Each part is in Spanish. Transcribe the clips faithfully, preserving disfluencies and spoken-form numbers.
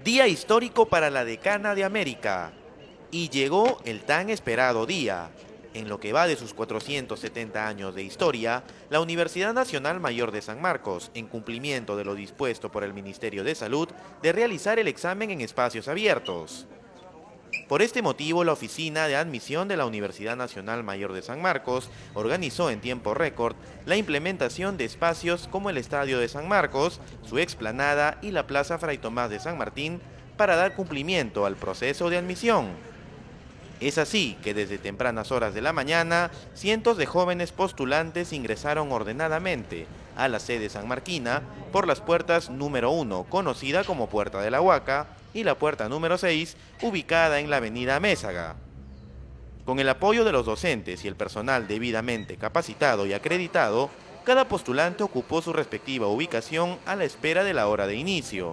Día histórico para la Decana de América. Y llegó el tan esperado día. En lo que va de sus cuatrocientos setenta años de historia, la Universidad Nacional Mayor de San Marcos, en cumplimiento de lo dispuesto por el Ministerio de Salud, de realizar el examen en espacios abiertos. Por este motivo, la Oficina de Admisión de la Universidad Nacional Mayor de San Marcos organizó en tiempo récord la implementación de espacios como el Estadio de San Marcos, su explanada y la Plaza Fray Tomás de San Martín para dar cumplimiento al proceso de admisión. Es así que desde tempranas horas de la mañana, cientos de jóvenes postulantes ingresaron ordenadamente a la sede sanmarquina por las puertas número uno, conocida como Puerta de la Huaca, y la puerta número seis, ubicada en la avenida Mésaga. Con el apoyo de los docentes y el personal debidamente capacitado y acreditado, cada postulante ocupó su respectiva ubicación a la espera de la hora de inicio.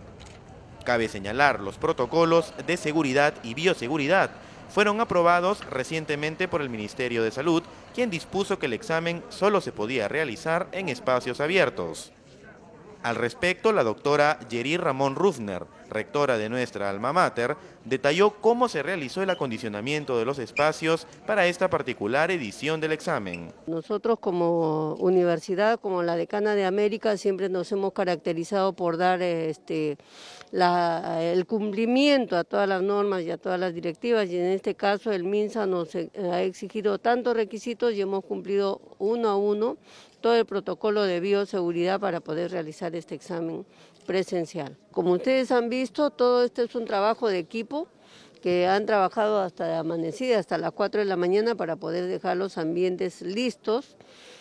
Cabe señalar los protocolos de seguridad y bioseguridad fueron aprobados recientemente por el Ministerio de Salud, quien dispuso que el examen solo se podía realizar en espacios abiertos. Al respecto, la doctora Yeri Ramón Rufner, rectora de nuestra alma mater, detalló cómo se realizó el acondicionamiento de los espacios para esta particular edición del examen. Nosotros como universidad, como la Decana de América, siempre nos hemos caracterizado por dar este, la, el cumplimiento a todas las normas y a todas las directivas, y en este caso el MINSA nos ha exigido tantos requisitos y hemos cumplido uno a uno todo el protocolo de bioseguridad para poder realizar este examen presencial. Como ustedes han visto, todo esto es un trabajo de equipo que han trabajado hasta de amanecida, hasta las cuatro de la mañana para poder dejar los ambientes listos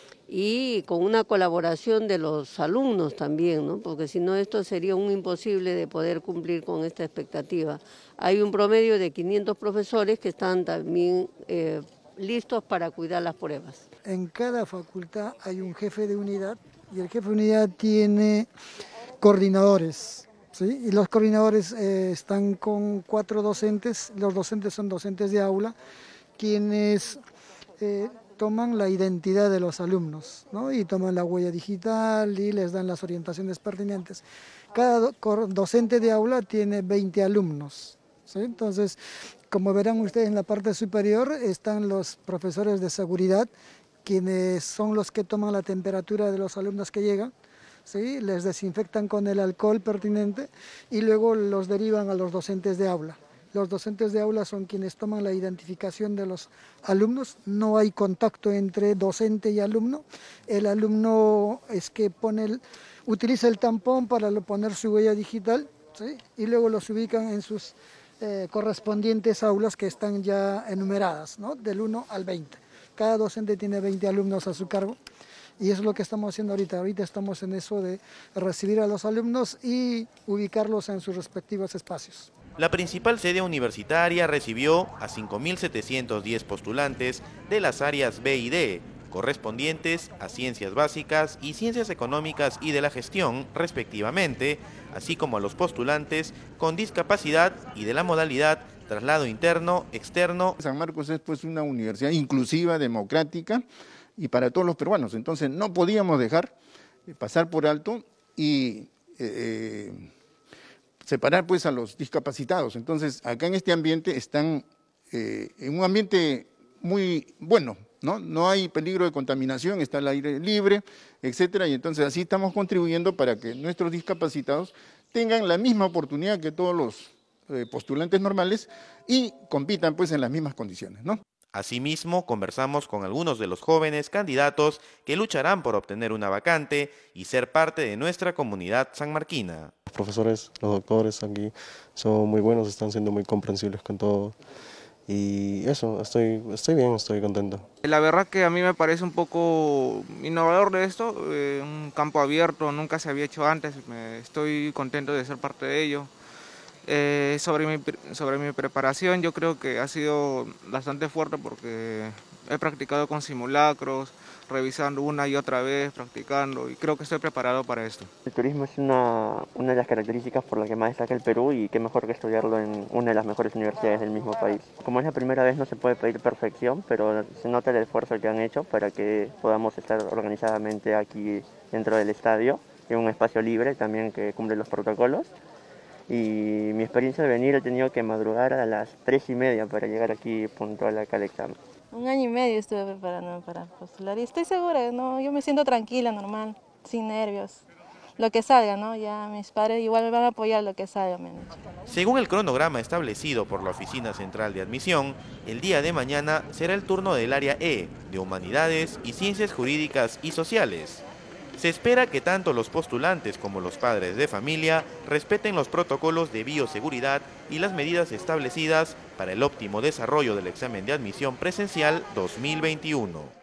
y con una colaboración de los alumnos también, ¿no? Porque si no esto sería un imposible de poder cumplir con esta expectativa. Hay un promedio de quinientos profesores que están también eh, listos para cuidar las pruebas. En cada facultad hay un jefe de unidad y el jefe de unidad tiene coordinadores, ¿sí? Y los coordinadores eh, están con cuatro docentes, los docentes son docentes de aula, quienes eh, toman la identidad de los alumnos, ¿no? Y toman la huella digital y les dan las orientaciones pertinentes. Cada do docente de aula tiene veinte alumnos, ¿sí? Entonces, como verán ustedes en la parte superior están los profesores de seguridad, quienes son los que toman la temperatura de los alumnos que llegan, ¿sí? Les desinfectan con el alcohol pertinente y luego los derivan a los docentes de aula. Los docentes de aula son quienes toman la identificación de los alumnos, no hay contacto entre docente y alumno, el alumno es que pone el, utiliza el tampón para poner su huella digital, ¿sí? Y luego los ubican en sus Eh, correspondientes aulas que están ya enumeradas, ¿no? Del uno al veinte. Cada docente tiene veinte alumnos a su cargo y eso es lo que estamos haciendo ahorita. Ahorita estamos en eso de recibir a los alumnos y ubicarlos en sus respectivos espacios. La principal sede universitaria recibió a cinco mil setecientos diez postulantes de las áreas B y D, correspondientes a Ciencias Básicas y Ciencias Económicas y de la Gestión, respectivamente, así como a los postulantes con discapacidad y de la modalidad traslado interno, externo. San Marcos es pues una universidad inclusiva, democrática y para todos los peruanos, entonces no podíamos dejar pasar por alto y eh, separar pues a los discapacitados. Entonces acá en este ambiente están eh, en un ambiente muy bueno, ¿no? No hay peligro de contaminación, está el aire libre, etcétera, y entonces así estamos contribuyendo para que nuestros discapacitados tengan la misma oportunidad que todos los eh, postulantes normales y compitan pues en las mismas condiciones, ¿no? Asimismo, conversamos con algunos de los jóvenes candidatos que lucharán por obtener una vacante y ser parte de nuestra comunidad sanmarquina. Los profesores, los doctores aquí son muy buenos, están siendo muy comprensibles con todo. Y eso, estoy, estoy bien, estoy contento. La verdad que a mí me parece un poco innovador de esto, eh, un campo abierto, nunca se había hecho antes, me, estoy contento de ser parte de ello. Eh, sobre, mi, sobre mi preparación yo creo que ha sido bastante fuerte porque he practicado con simulacros, revisando una y otra vez, practicando, y creo que estoy preparado para esto. El turismo es una, una de las características por las que más destaca el Perú y qué mejor que estudiarlo en una de las mejores universidades del mismo país. Como es la primera vez no se puede pedir perfección, pero se nota el esfuerzo que han hecho para que podamos estar organizadamente aquí dentro del estadio, en un espacio libre también que cumple los protocolos. y mi experiencia de venir he tenido que madrugar a las tres y media para llegar aquí puntual acá al examen. Un año y medio estuve preparándome para postular y estoy segura, ¿no? Yo me siento tranquila, normal, sin nervios. Lo que salga, ¿no? Ya mis padres igual me van a apoyar lo que salga, me han dicho. Según el cronograma establecido por la Oficina Central de Admisión, el día de mañana será el turno del área E, de Humanidades y Ciencias Jurídicas y Sociales. Se espera que tanto los postulantes como los padres de familia respeten los protocolos de bioseguridad y las medidas establecidas para el óptimo desarrollo del examen de admisión presencial dos mil veintiuno.